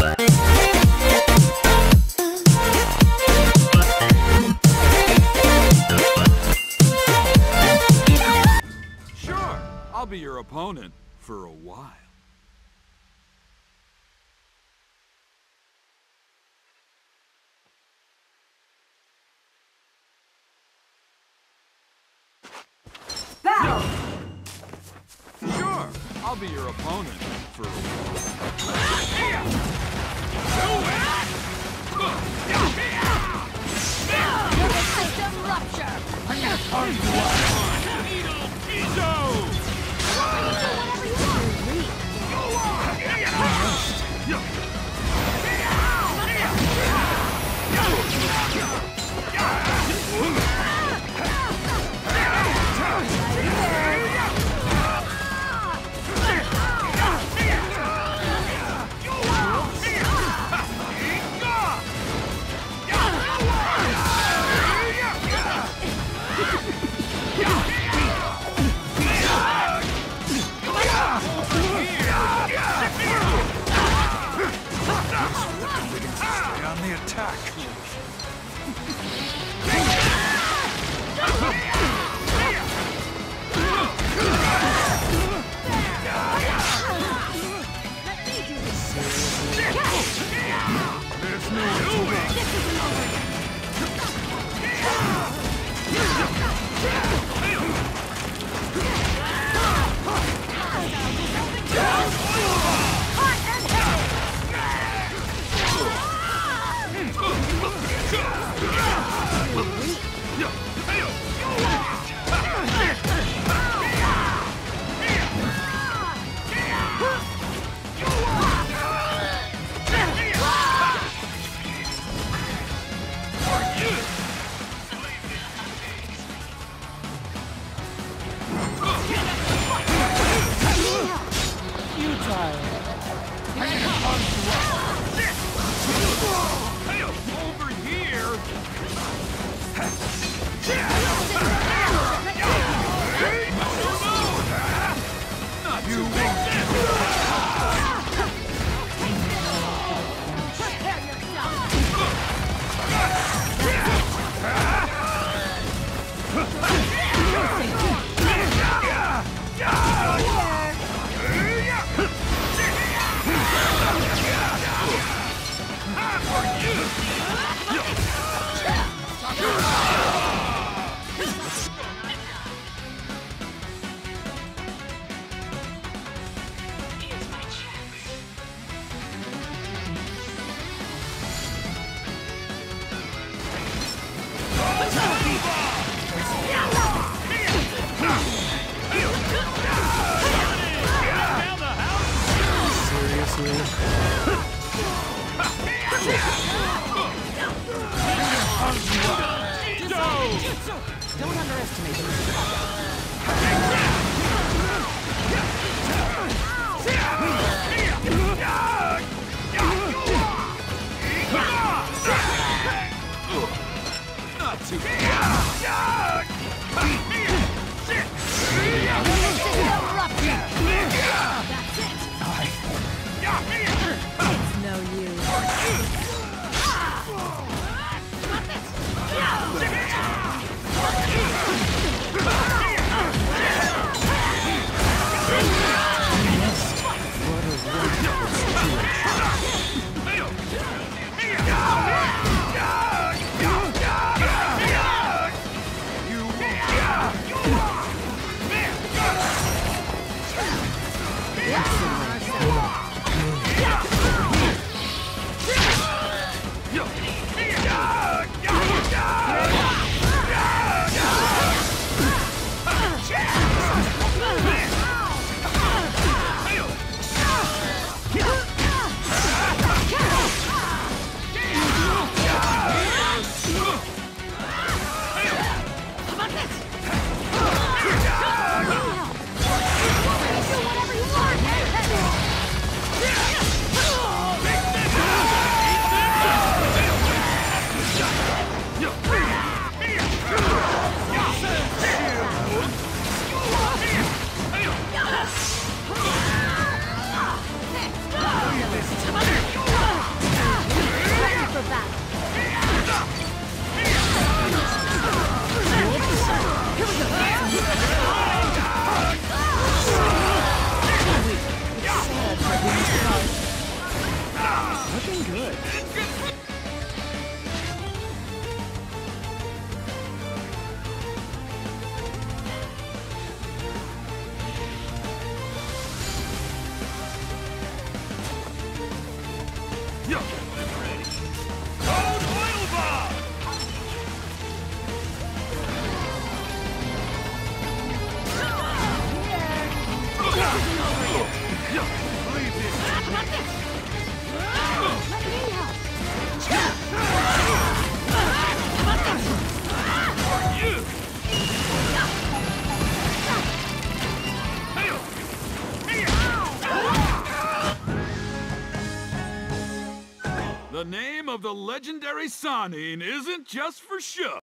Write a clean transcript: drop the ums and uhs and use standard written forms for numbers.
Sure, I'll be your opponent for a while. Battle! Sure, I'll be your opponent for a while. Nervous system rupture! Whatever you want! Stay on the attack. There's no way to run. This isn't over yet! Hot and heavy! Over here! Not you Prepare yourself! Don't underestimate them. not too It's no use. The name of the legendary Sannin isn't just for show.